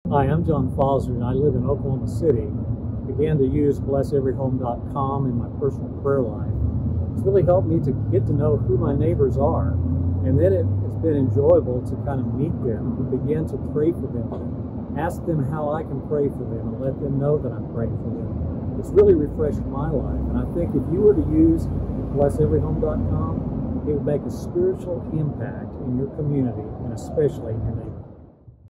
Hi, I'm John Fozard, and I live in Oklahoma City. Began to use blesseveryhome.com in my personal prayer life. It's really helped me to get to know who my neighbors are, and then it's been enjoyable to kind of meet them and begin to pray for them, and ask them how I can pray for them, and let them know that I'm praying for them. It's really refreshed my life, and I think if you were to use blesseveryhome.com, it would make a spiritual impact in your community and especially in your neighborhood.